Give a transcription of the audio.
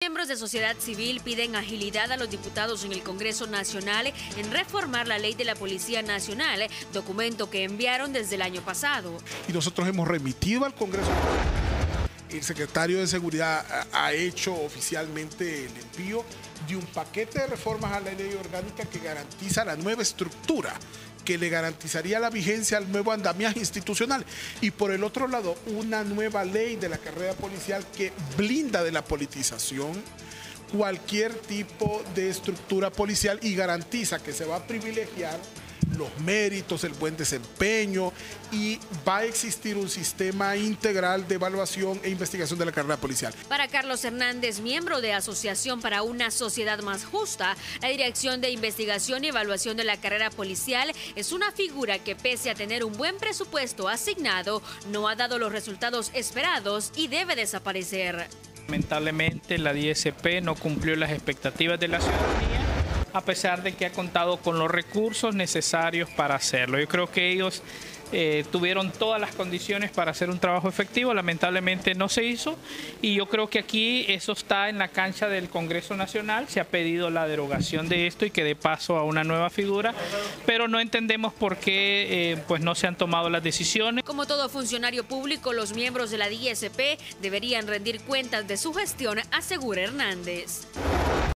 miembros de sociedad civil piden agilidad a los diputados en el Congreso Nacional en reformar la ley de la Policía Nacional, documento que enviaron desde el año pasado. Y nosotros hemos remitido al Congreso. El secretario de Seguridad ha hecho oficialmente el envío de un paquete de reformas a la ley orgánica que garantiza la nueva estructura, que le garantizaría la vigencia al nuevo andamiaje institucional. Y por el otro lado, una nueva ley de la carrera policial que blinda de la politización cualquier tipo de estructura policial y garantiza que se va a privilegiar los méritos, el buen desempeño, y va a existir un sistema integral de evaluación e investigación de la carrera policial. Para Carlos Hernández, miembro de Asociación para una Sociedad Más Justa, la Dirección de Investigación y Evaluación de la Carrera Policial es una figura que, pese a tener un buen presupuesto asignado, no ha dado los resultados esperados y debe desaparecer. Lamentablemente, la DSP no cumplió las expectativas de la ciudadanía, a pesar de que ha contado con los recursos necesarios para hacerlo. Yo creo que ellos tuvieron todas las condiciones para hacer un trabajo efectivo, lamentablemente no se hizo, y yo creo que aquí eso está en la cancha del Congreso Nacional. Se ha pedido la derogación de esto y que dé paso a una nueva figura, pero no entendemos por qué pues no se han tomado las decisiones. Como todo funcionario público, los miembros de la DSP deberían rendir cuentas de su gestión, asegura Hernández.